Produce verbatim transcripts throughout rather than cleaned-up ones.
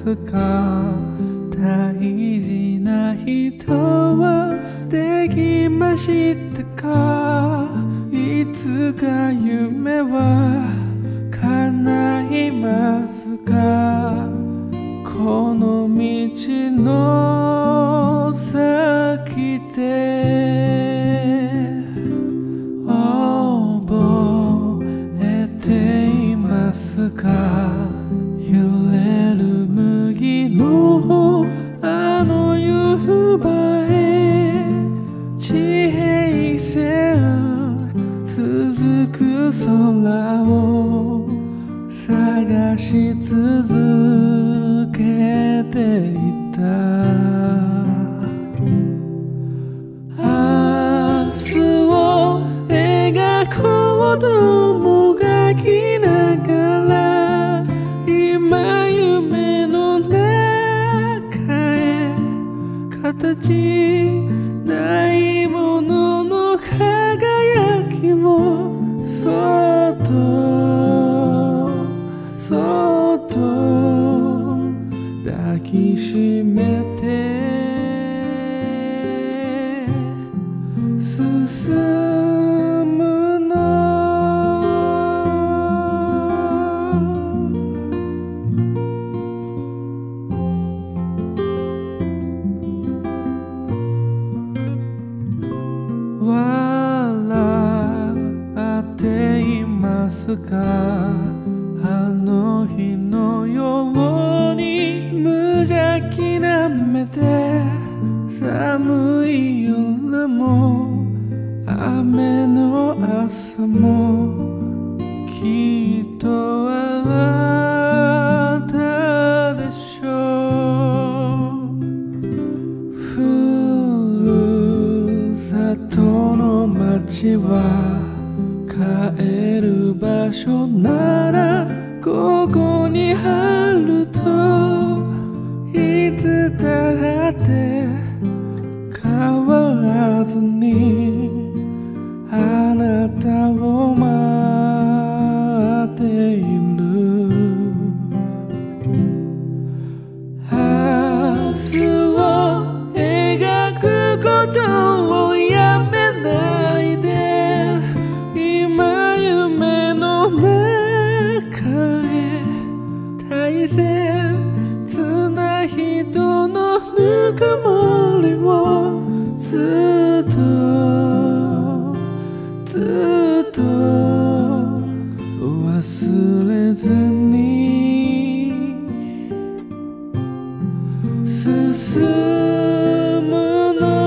ますか？大事な人はできましたか？いつか夢は叶いますか？この道の先で覚えていますか？揺れる麦のあの夕場へ地平線続く空を探し続けていた。明日を描こうともがきながら今夢の中へ形ないものの輝きをそっとそっと抱きしめて進むの。笑っていますか？あの日のように無邪気な目で寒い夜も雨の朝もきっとあったでしょう。ふるさとの街は帰る場所ならここにあるといつだって変わらずにあなたを待っている。明日を描くことをやめないで今夢の中へ大切な人のぬくもりをずっとずっと忘れずに進むの。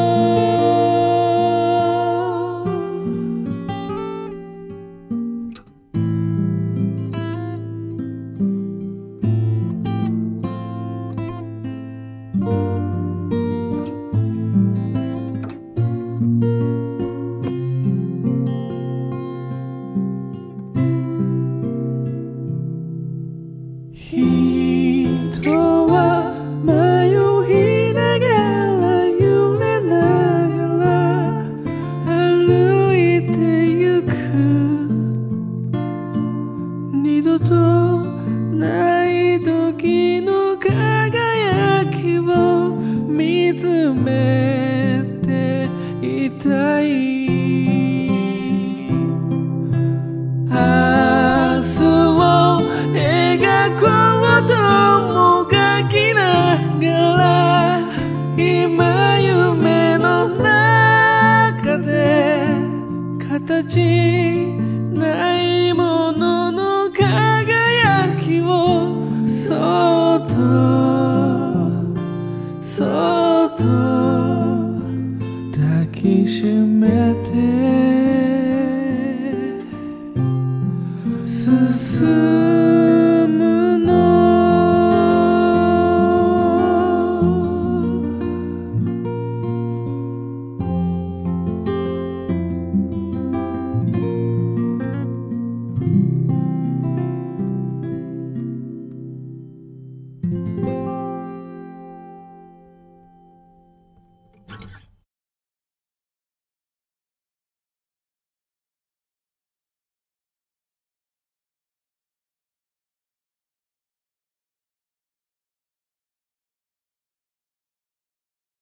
人は迷いながら揺れながら歩いてゆく。二度とない時の輝きを見つめていたい。明日を描こうともがきながら今夢の中で形ないものの輝きをそっと